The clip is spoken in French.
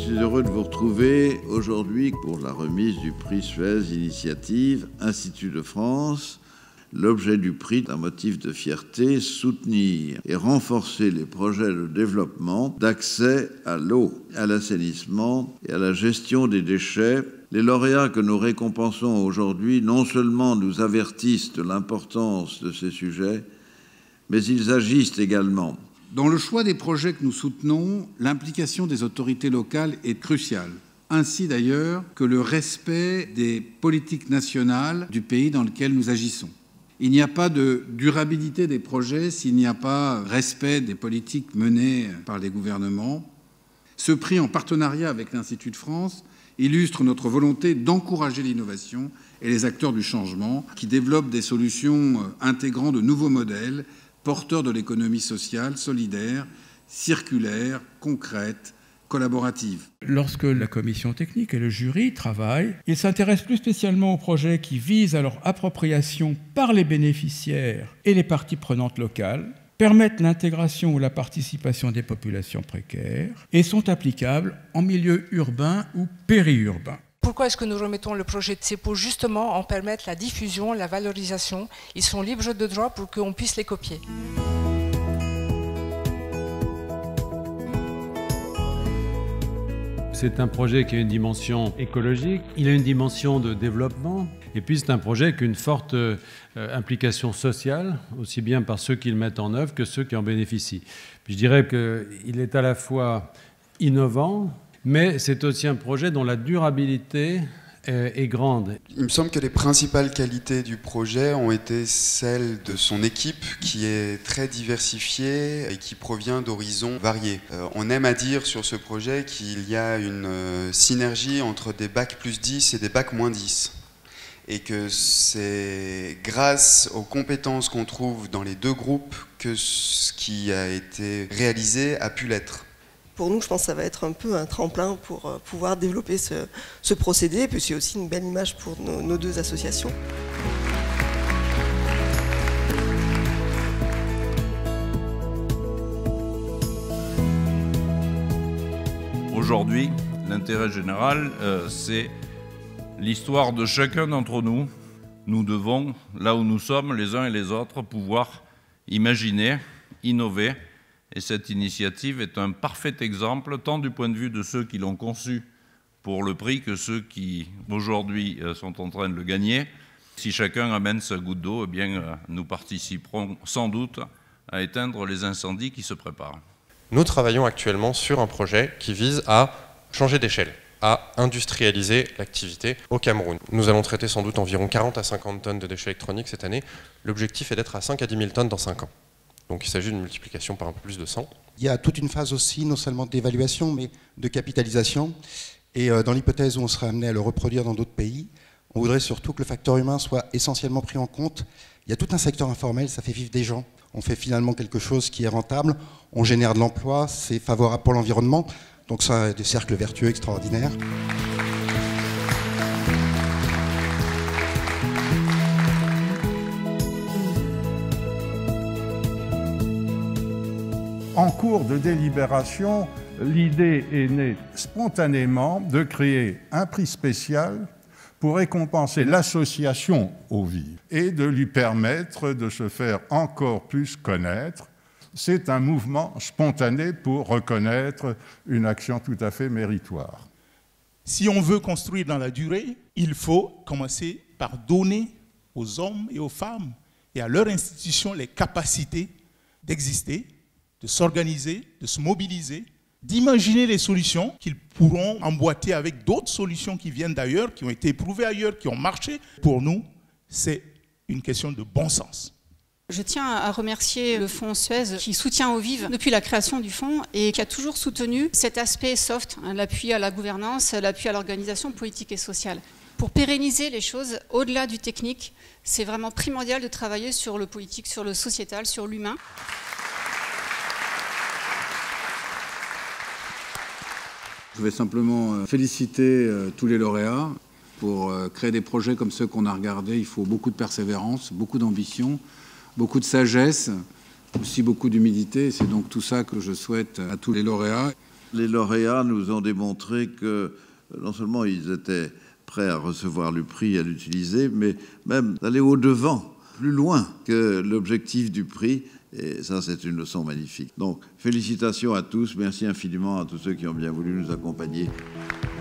suis heureux de vous retrouver aujourd'hui pour la remise du prix Suez Initiative Institut de France. L'objet du prix est un motif de fierté, soutenir et renforcer les projets de développement d'accès à l'eau, à l'assainissement et à la gestion des déchets. Les lauréats que nous récompensons aujourd'hui non seulement nous avertissent de l'importance de ces sujets, mais ils agissent également. Dans le choix des projets que nous soutenons, l'implication des autorités locales est cruciale, ainsi d'ailleurs que le respect des politiques nationales du pays dans lequel nous agissons. Il n'y a pas de durabilité des projets s'il n'y a pas respect des politiques menées par les gouvernements. Ce prix, en partenariat avec l'Institut de France, illustre notre volonté d'encourager l'innovation et les acteurs du changement qui développent des solutions intégrant de nouveaux modèles porteurs de l'économie sociale, solidaire, circulaire, concrète, collaborative. Lorsque la commission technique et le jury travaillent, ils s'intéressent plus spécialement aux projets qui visent à leur appropriation par les bénéficiaires et les parties prenantes locales, permettent l'intégration ou la participation des populations précaires et sont applicables en milieu urbain ou périurbain. Pourquoi est-ce que nous remettons le projet? C'est pour justement en permettre la diffusion, la valorisation. Ils sont libres de droit pour qu'on puisse les copier. C'est un projet qui a une dimension écologique, il a une dimension de développement, et puis c'est un projet avec une forte implication sociale, aussi bien par ceux qui le mettent en œuvre que ceux qui en bénéficient. Puis je dirais qu'il est à la fois innovant, mais c'est aussi un projet dont la durabilité est grande. Il me semble que les principales qualités du projet ont été celles de son équipe qui est très diversifiée et qui provient d'horizons variés. On aime à dire sur ce projet qu'il y a une synergie entre des bacs plus 10 et des bacs moins 10. Et que c'est grâce aux compétences qu'on trouve dans les deux groupes que ce qui a été réalisé a pu l'être. Pour nous, je pense que ça va être un peu un tremplin pour pouvoir développer ce procédé, et puis c'est aussi une belle image pour nos deux associations. Aujourd'hui, l'intérêt général, c'est l'histoire de chacun d'entre nous. Nous devons, là où nous sommes, les uns et les autres, pouvoir imaginer, innover. Et cette initiative est un parfait exemple, tant du point de vue de ceux qui l'ont conçu pour le prix que ceux qui, aujourd'hui, sont en train de le gagner. Si chacun amène sa goutte d'eau, eh bien, nous participerons sans doute à éteindre les incendies qui se préparent. Nous travaillons actuellement sur un projet qui vise à changer d'échelle, à industrialiser l'activité au Cameroun. Nous allons traiter sans doute environ 40 à 50 tonnes de déchets électroniques cette année. L'objectif est d'être à 5 à 10 000 tonnes dans 5 ans. Donc il s'agit d'une multiplication par un peu plus de 100. Il y a toute une phase aussi, non seulement d'évaluation, mais de capitalisation. Et dans l'hypothèse où on serait amené à le reproduire dans d'autres pays, on voudrait surtout que le facteur humain soit essentiellement pris en compte. Il y a tout un secteur informel, ça fait vivre des gens. On fait finalement quelque chose qui est rentable, on génère de l'emploi, c'est favorable pour l'environnement. Donc ça a des cercles vertueux extraordinaires. En cours de délibération, l'idée est née spontanément de créer un prix spécial pour récompenser l'association Eau Vive et de lui permettre de se faire encore plus connaître. C'est un mouvement spontané pour reconnaître une action tout à fait méritoire. Si on veut construire dans la durée, il faut commencer par donner aux hommes et aux femmes et à leurs institutions les capacités d'exister, de s'organiser, de se mobiliser, d'imaginer les solutions qu'ils pourront emboîter avec d'autres solutions qui viennent d'ailleurs, qui ont été éprouvées ailleurs, qui ont marché. Pour nous, c'est une question de bon sens. Je tiens à remercier le fonds Suez qui soutient Eau Vive depuis la création du fonds et qui a toujours soutenu cet aspect soft, l'appui à la gouvernance, l'appui à l'organisation politique et sociale. Pour pérenniser les choses au-delà du technique, c'est vraiment primordial de travailler sur le politique, sur le sociétal, sur l'humain. Je vais simplement féliciter tous les lauréats. Pour créer des projets comme ceux qu'on a regardés, il faut beaucoup de persévérance, beaucoup d'ambition, beaucoup de sagesse, aussi beaucoup d'humilité. C'est donc tout ça que je souhaite à tous les lauréats. Les lauréats nous ont démontré que non seulement ils étaient prêts à recevoir le prix et à l'utiliser, mais même d'aller au-devant, plus loin que l'objectif du prix. Et ça, c'est une leçon magnifique. Donc, félicitations à tous. Merci infiniment à tous ceux qui ont bien voulu nous accompagner.